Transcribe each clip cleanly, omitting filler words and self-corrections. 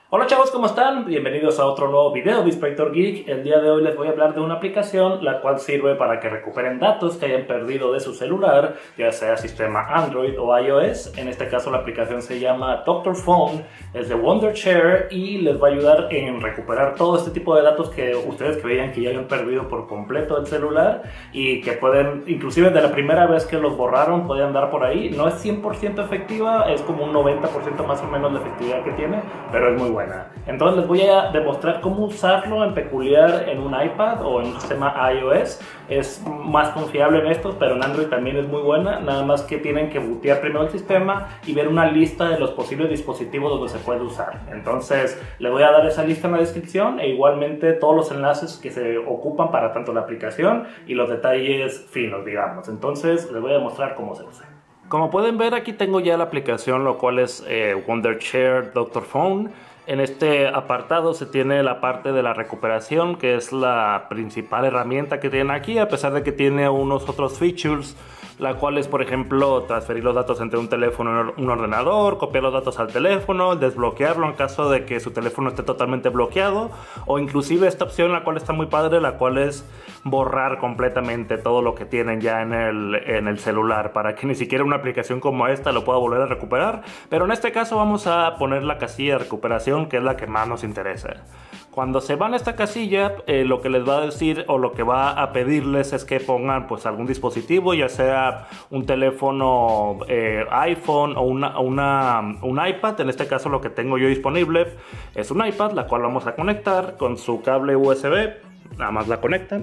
Hola chavos, ¿cómo están? Bienvenidos a otro nuevo video de Inspector Geek. El día de hoy les voy a hablar de una aplicación la cual sirve para que recuperen datos que hayan perdido de su celular, ya sea sistema Android o iOS. En este caso la aplicación se llama Doctor Phone, es de Wondershare y les va a ayudar en recuperar todo este tipo de datos que ustedes creían que ya habían perdido por completo el celular y que pueden, inclusive de la primera vez que los borraron, pueden andar por ahí. No es 100% efectiva, es como un 90% más o menos de efectividad que tiene, pero es muy buena. Entonces les voy a demostrar cómo usarlo en peculiar en un iPad o en un sistema iOS. Es más confiable en estos, pero en Android también es muy buena. Nada más que tienen que bootear primero el sistema y ver una lista de los posibles dispositivos donde se puede usar. Entonces les voy a dar esa lista en la descripción e igualmente todos los enlaces que se ocupan para tanto la aplicación y los detalles finos, digamos. Entonces les voy a demostrar cómo se usa. Como pueden ver, aquí tengo ya la aplicación, lo cual es Wondershare Doctor Phone. En este apartado se tiene la parte de la recuperación, que es la principal herramienta que tienen aquí, a pesar de que tiene unos otros features, la cual es, por ejemplo, transferir los datos entre un teléfono y un ordenador, copiar los datos al teléfono, desbloquearlo en caso de que su teléfono esté totalmente bloqueado, o inclusive esta opción, la cual está muy padre, la cual es borrar completamente todo lo que tienen ya en el celular, para que ni siquiera una aplicación como esta lo pueda volver a recuperar. Pero en este caso vamos a poner la casilla de recuperación, que es la que más nos interesa. Cuando se van a esta casilla, lo que les va a decir o lo que va a pedirles es que pongan pues algún dispositivo, ya sea un teléfono iPhone o un iPad. En este caso lo que tengo yo disponible es un iPad, la cual vamos a conectar con su cable USB. Nada más la conectan.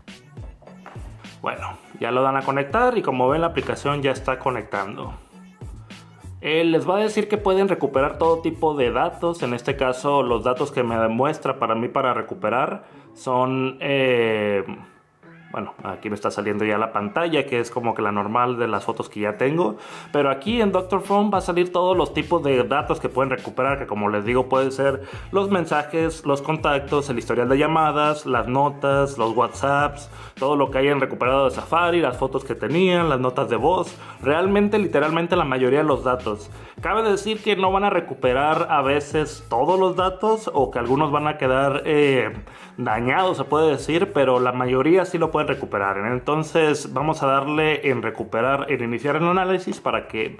Bueno, ya lo dan a conectar y como ven la aplicación ya está conectando. Les va a decir que pueden recuperar todo tipo de datos. En este caso los datos que me demuestra para mí para recuperar son... bueno, aquí me está saliendo ya la pantalla, que es como que la normal de las fotos que ya tengo. Pero aquí en Doctor Phone va a salir todos los tipos de datos que pueden recuperar, que como les digo pueden ser los mensajes, los contactos, el historial de llamadas, las notas, los WhatsApps, todo lo que hayan recuperado de Safari, las fotos que tenían, las notas de voz. Realmente, literalmente la mayoría de los datos. Cabe decir que no van a recuperar a veces todos los datos, o que algunos van a quedar dañados, se puede decir, pero la mayoría sí lo pueden recuperar. Entonces vamos a darle en recuperar, en iniciar el análisis para que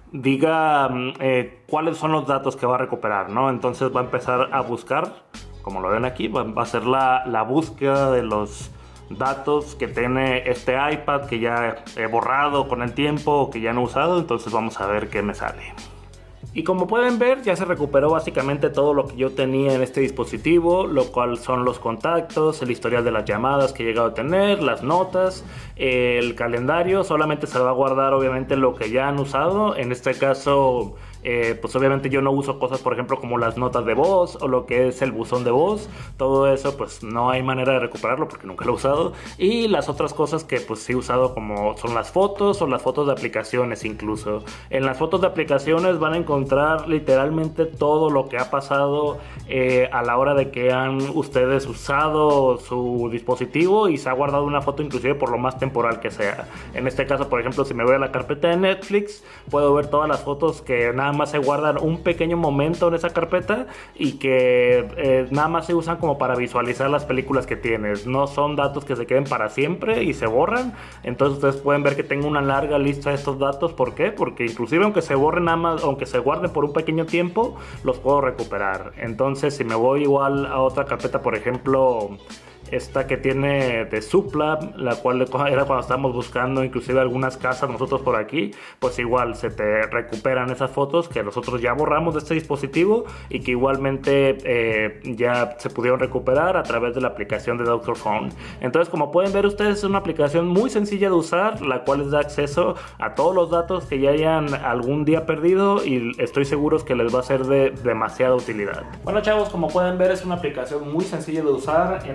diga cuáles son los datos que va a recuperar, ¿no? Entonces va a empezar a buscar, como lo ven aquí, va a hacer la búsqueda de los datos que tiene este iPad que ya he borrado con el tiempo o que ya no he usado. Entonces vamos a ver qué me sale. Y como pueden ver, ya se recuperó básicamente todo lo que yo tenía en este dispositivo, lo cual son los contactos, el historial de las llamadas que he llegado a tener, las notas, el calendario. Solamente se va a guardar obviamente lo que ya han usado. En este caso, pues obviamente yo no uso cosas, por ejemplo, como las notas de voz o lo que es el buzón de voz. Todo eso pues no hay manera de recuperarlo porque nunca lo he usado. Y las otras cosas que pues sí he usado, como son las fotos o las fotos de aplicaciones incluso. En las fotos de aplicaciones van a encontrar literalmente todo lo que ha pasado a la hora de que han ustedes usado su dispositivo y se ha guardado una foto inclusive por lo más temporal que sea. En este caso, por ejemplo, si me voy a la carpeta de Netflix, puedo ver todas las fotos que nada más se guardan un pequeño momento en esa carpeta y que nada más se usan como para visualizar las películas que tienes. No son datos que se queden para siempre y se borran. Entonces ustedes pueden ver que tengo una larga lista de estos datos. ¿Por qué? Porque inclusive aunque se borren nada más, aunque se guarden por un pequeño tiempo, los puedo recuperar. Entonces si me voy igual a otra carpeta, por ejemplo esta que tiene de Suplab, la cual era cuando estábamos buscando inclusive algunas casas nosotros por aquí, pues igual se te recuperan esas fotos que nosotros ya borramos de este dispositivo y que igualmente ya se pudieron recuperar a través de la aplicación de Doctor Phone. Entonces, como pueden ver ustedes, es una aplicación muy sencilla de usar, la cual les da acceso a todos los datos que ya hayan algún día perdido y estoy seguro que les va a ser de demasiada utilidad. Bueno chavos, como pueden ver, es una aplicación muy sencilla de usar. En este caso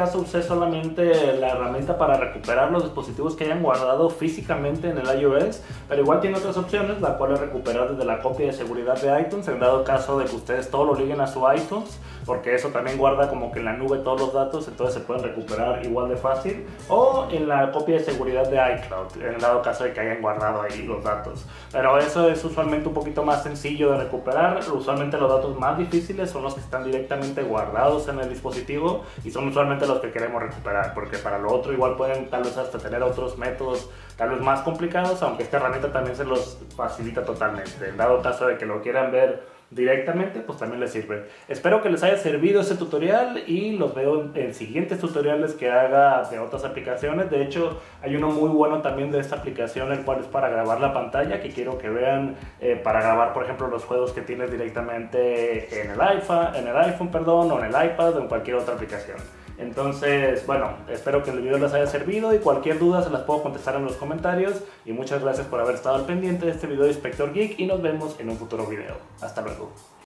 caso usé solamente la herramienta para recuperar los dispositivos que hayan guardado físicamente en el iOS, pero igual tiene otras opciones, la cual es recuperar desde la copia de seguridad de iTunes, en dado caso de que ustedes todo lo liguen a su iTunes, porque eso también guarda como que en la nube todos los datos, entonces se pueden recuperar igual de fácil, o en la copia de seguridad de iCloud, en dado caso de que hayan guardado ahí los datos. Pero eso es usualmente un poquito más sencillo de recuperar. Usualmente los datos más difíciles son los que están directamente guardados en el dispositivo y son usualmente los que queremos recuperar, porque para lo otro igual pueden tal vez hasta tener otros métodos tal vez más complicados, aunque esta herramienta también se los facilita totalmente. En dado caso de que lo quieran ver directamente, pues también les sirve. Espero que les haya servido este tutorial y los veo en siguientes tutoriales que haga de otras aplicaciones. De hecho, hay uno muy bueno también de esta aplicación, el cual es para grabar la pantalla, que quiero que vean, para grabar por ejemplo los juegos que tienes directamente en el iPhone, perdón, o en el iPad o en cualquier otra aplicación. Entonces, bueno, espero que el video les haya servido y cualquier duda se las puedo contestar en los comentarios. Y muchas gracias por haber estado al pendiente de este video de Inspector Geek y nos vemos en un futuro video. Hasta luego.